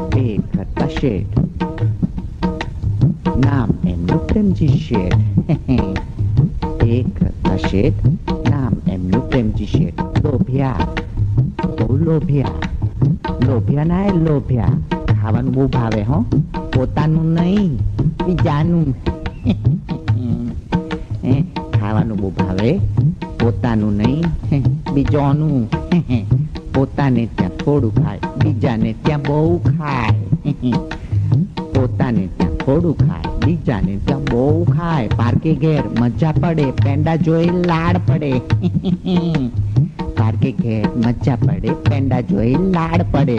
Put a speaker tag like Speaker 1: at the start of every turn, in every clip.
Speaker 1: એક હતા શેઠ, નામ એમનું પ્રેમજી શેઠ. એક હતા શેઠ, નામ એમનું પ્રેમજી શેઠ. લોભિયા, બહુ લોભિયા. લોભિયા ના એ લોભિયા. ખાવાનું બહુ ભાવે હો, પોતાનું નહીં બીજાનું. ખાવાનું બહુ ભાવે, પોતાનું નહીં બીજાનું. પોતાને ત્યાં થોડું ખાય, બીજાને ત્યાં બહુ ખાય. પોતાને ત્યાં થોડું ખાય, બીજાને ત્યાં બહુ ખાય. પાર્કે ઘેર મજા પડે, પેંડા જોઈ લાડ પડે. પાર્કે ઘેર મજા પડે, પેંડા જોઈ લાડ પડે.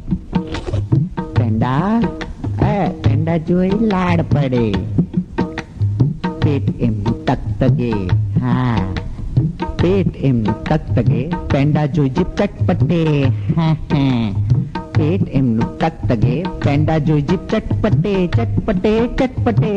Speaker 1: પેંડા જોઈ લાડ પડે. પેટ એમનું તકતગે, હા પેટ એમનું તકતગે, પેંડા જોઈ જીભ ચટપટે. પેટ એમનું તકતગે, પેંડા જોઈ જીભ ચટપટે ચટપટે ચટપટે.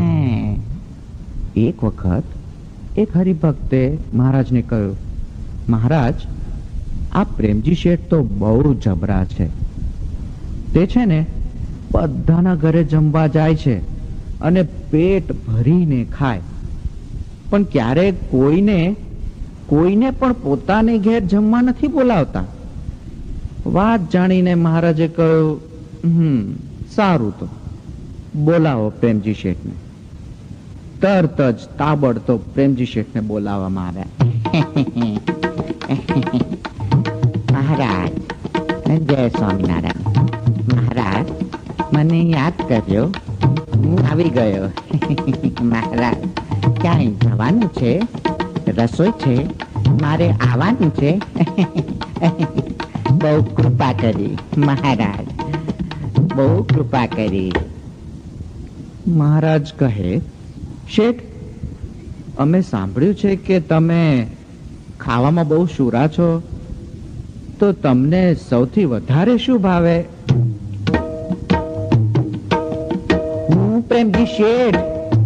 Speaker 1: એક વખત એક હરિભક્તે મહારાજને કહ્યું, મહારાજ આ પ્રેમજી શેઠ તો બહુ જબરા છે. તે છે ને બધાના ઘરે જમવા જાય છે અને પેટ ભરીને ખાય, પણ ક્યારેક કોઈને પણ પોતાને ઘેર જમવા નથી બોલાવતા. વાત જાણીને મહારાજે કહ્યું, સારું તો બોલાવો પ્રેમજી શેઠને. તરત જ તાબડતોબ પ્રેમજી શેઠને બોલાવવામાં આવ્યા. મહારાજ જય સ્વામિનારાયણ. મહારાજ મને યાદ કર્યો, હું આવી ગયો. મહારાજ ક્યાંય જવાનું છે? રસોઈ છે, મારે આવવાનું છે. બહુ કૃપા કરી મહારાજ, બહુ કૃપા કરી. મહારાજ કહે, શેઠ અમે સાંભળ્યું છે કે તમે ખાવામાં બહુ શુરા છો, તો તમને સૌથી વધારે શું ભાવે? હું પ્રેમજી શેઠ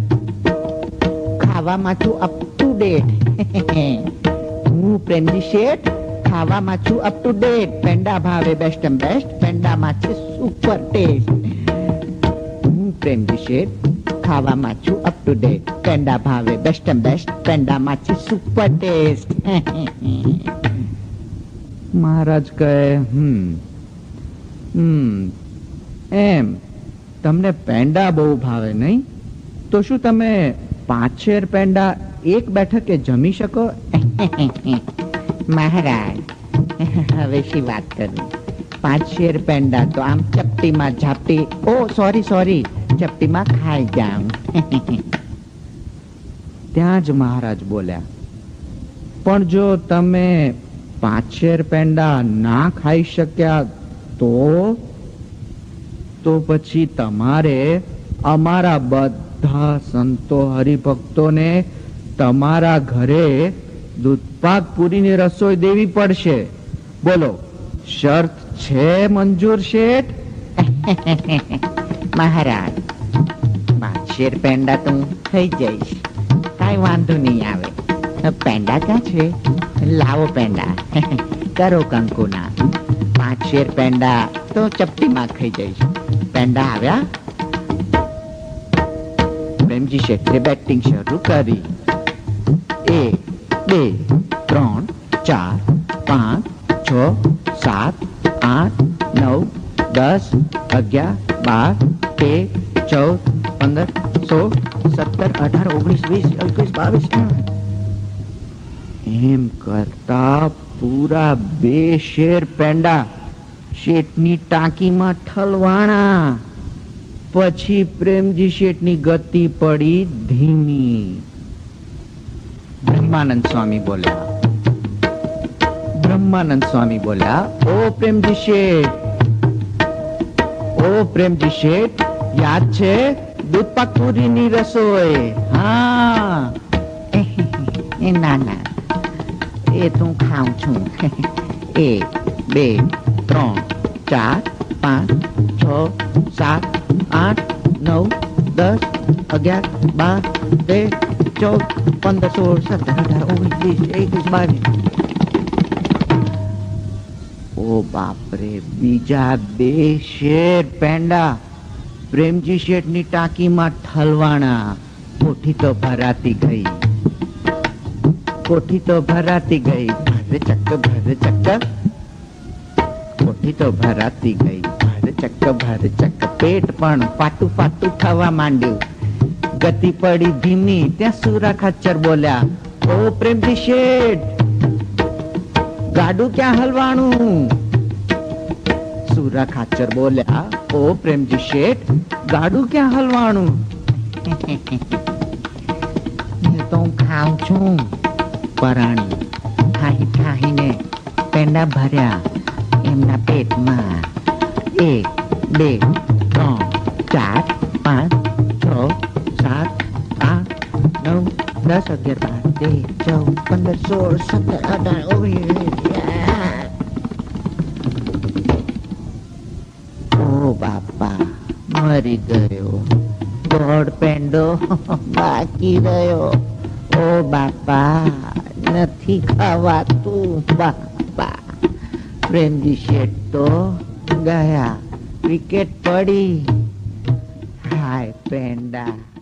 Speaker 1: ખાવામાં છું અપ ટુ ડેટ. હું પ્રેમજી શેઠ ખાવામાં છું અપ ટુ ડેટ. પેંડા ભાવે બેસ્ટ એન્ડ બેસ્ટ, પેંડામાં છે સુપર ટેસ્ટ. હું પ્રેમજી શેઠ ખાવામાં છું અપ ટુ ડેટ. પેંડા ભાવે બેસ્ટ એન્ડ બેસ્ટ, પેંડામાં છે સુપર ટેસ્ટ. મહારાજ કહે, એમ તમને પેંડા બહુ ભાવે નહીં? તો શું તમે 5 પેંડા એક બેઠકે જમી શકો? મહારાજ હવે શી વાત કરું, 5 પેંડા તો આમ ચપટીમાં ઝાપટી, ઓ સોરી ચપટીમાં ખાઈ જાઉં. ત્યાં જ મહારાજ બોલ્યા, પણ જો તમે 5 પેંડા ના ખાઈ શક્યા તો પછી તમારે અમારા બધા સંતો હરિભક્તોને તમારા ઘરે દૂધપાક પૂરીની રસોઈ દેવી પડશે. બોલો, શરત છે મંજૂર શેઠ? મહારાજ 5 પેંડા તો હું થઈ જઈશ, કઈ વાંધો નહીં આવે. પેંડા ક્યાં છે? લાવો પેંડા, કરો કંકુના. 5 પેંડા તો ચપટીમાં ખાઈ જઈશ. પેંડા આવ્યા. પ્રેમજી શેઠે બેટિંગ શરૂ કરી. 1 2 3 4 5 6 7 8 9 10 11 12 13 14 15 16 17 18 19 20 21 22 એમ કરતા પૂરા 2 પેંડા શેઠની ટાંકીમાં ઠલવાણા. પછી પ્રેમજી શેઠની ગતિ પડી ધીમી. બ્રહ્માનંદ સ્વામી બોલ્યા, ઓ પ્રેમજી શેઠ, યાદ છે દૂધપાક પૂરીની રસોઈ? હા. ના એ તો હું ખાઉં છું. 1 2 3 4 5 6 7 8 9 10 11 12 13 14 15 16 17 18 19 20 21 22. ઓ ઓ બાપરે, બીજા 2 શેર પેંડા પ્રેમજી શેઠની ટાંકીમાં ઠલવાણા. કોઠી તો ભરાતી ગઈ, કોઠી તો ભરાતી ગઈ, ભર ચક્ક. કોઠી તો ભરાતી ગઈ, ભર ચક્ક. પેટ પણ ફાટું ફાટું થવા માંડ્યું. ગતિ પડી ધીમી, ત્યાં સુરા ખાચર બોલ્યા, ઓ પ્રેમજી શેઠ, ગાડું ક્યાં હલવાણું? સુરા ખાચર બોલ્યા, ઓ પ્રેમજી શેઠ, ગાડું ક્યાં હલવાણું? તો હું ખાઉં છું. પરાણી ઠાહીને પેંડા ભર્યા એમના પેટમાં. 1, 2, 3, 4, 5, 6, 7, 8, 9, 10, 11, 12, 13, 14, 15, 16, 17, 18, 19. ઓ બાપા, મરી ગયો. ગોળ પેંડો બાકી રહ્યો. ઓ બાપા, નથી ખાવાતું. બાપા, પ્રેમજી શેઠ તો ગયા. વિકેટ પડી. હાય પેંડા.